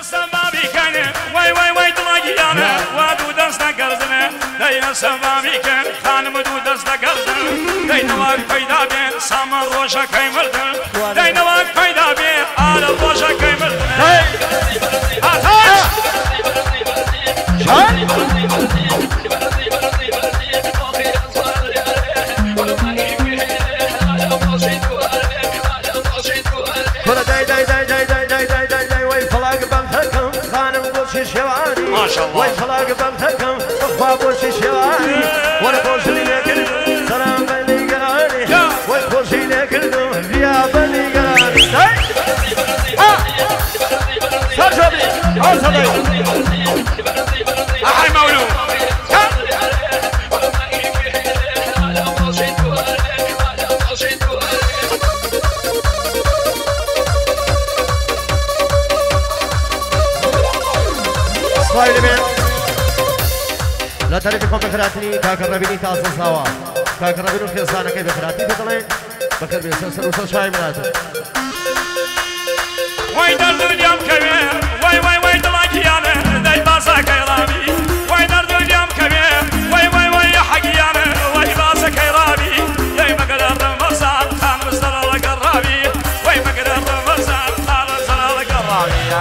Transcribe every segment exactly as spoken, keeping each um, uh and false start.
سبابي كان وي وي وي دلاجيانا وادو دستا قرزنا دايا سبابي كان خانم دو دستا قرزنا داي نواك فايدا بين سامر روشا كاي مردن داي نواك فايدا بين آل روشا كاي مردن آتاش شان ما شاء الله ويطلق بمتكم بابو شيشواني وانا كوشي لكل سلام بني قراني ويكوشي لكل يا بني قراني ها سرجبي اوصلي احي مولود سلايدمن لا تعرفكم بخراتني كاكربيني تاسو سوا كاكربينو خيسانه كي بخراتي تطلعين بكر بيسر وصل شاي مناتو وين الدنيا كبير وي وي وي دلاجيانا داي باسا كيرابي وين الدنيا كبير وي وي وي حقيانا وي باسا كيرابي داي مقدر رمضان خان مستر القرابي وي مقدر رمضان خان مستر القرابي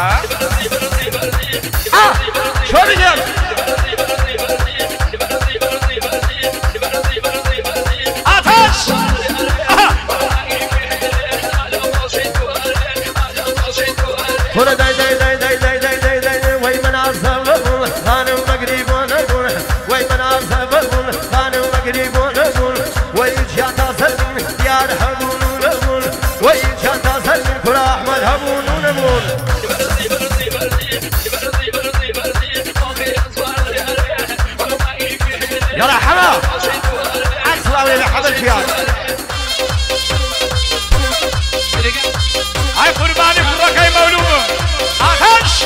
اه شو رجال آتش كل داي داي داي داي داي داي داي داي وي من عزبون خانم مقريب ونقول وي من عزبون خانم مقريب ونقول وي جاتا سلم يا رحمون ونقول وي جاتا سلم كل احمد هبون ونقول يا رحمة عكس الله ولا حضر فيها هاي قرباني فرق هاي مولود آتش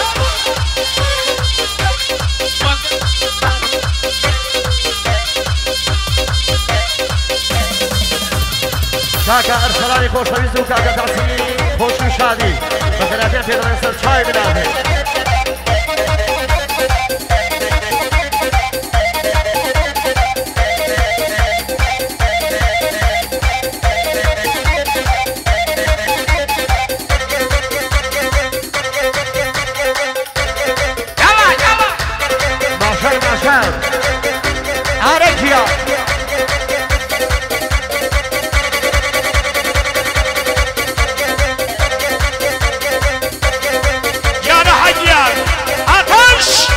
كاكا ارسلاني خوش ويزو كاكا تعسيني خوش وشادي بخيراتين في غير سر شاي بناهي عارجيا يا حجيان آتش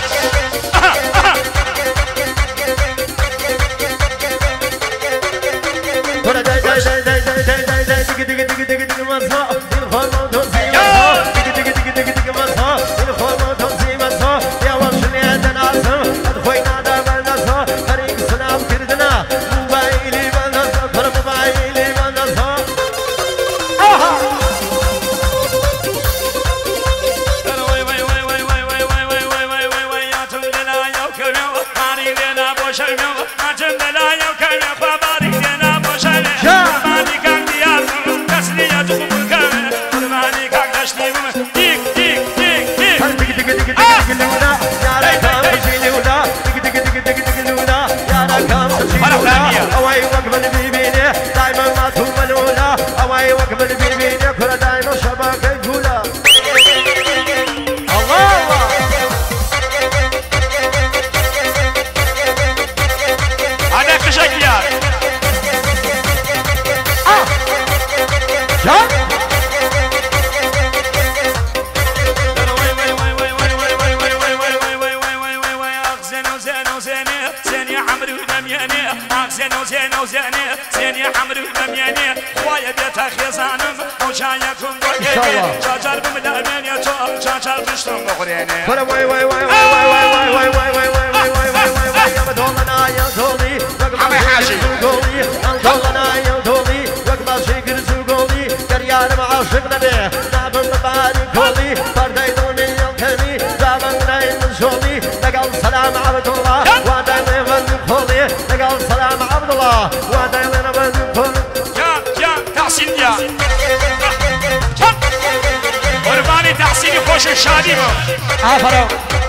كل داي داي داي داي داي داي داي داي دق دق دق دق دق مصا الخوم توزي مصا دق دق دق دق دق مصا الخوم توزي مصا يا وشني هذا ناسا خوينا دا بناسا فريق سلام كردنا موبايلي بناسا كل موبايلي بناسا اها وي وي وي وي وي وي وي وي وي وي وي وي يا تمدنا يا كريم ماري لنا بوشرم ما تمدنا يا كريم فبارك لنا بوشرم ماني كان ديار تسلية تقوم ماني كان تشتيم ديك ديك ديك ديك دق دق دق دق لولا يا ركام تجي لولا دق دق دق دق دق لولا يا ركام تجي لولا اواي وقبل بيبيني دايما ما تقبل لولا اواي وقبل بيبيني كل دايما شباك يقولا الله الله هذا كشكيار اه جا زينو زينو زيني زيني حمرو دمياني خوايا بيتا خيزانم او شايكم بقيني شاجر بمدارمين يا تو شاجر بشتم بقريني وي وي وي وي وي وي وي وي وي وي وي وي وي وي وي يا بدولنا يا دولي عمي حاجي قولي انطلنا يا دولي وقبل شكر سوقولي كريان معاشقنا به نعبن ببالي كولي فردي دوني يلكني زابن نايم شولي نقل سلام عبد الله ودايما من كولي نقل سلام عبد الله ودايما من كولي يا يا تحسين يا قرباني تحسيني خوش باشه شادی با آفرین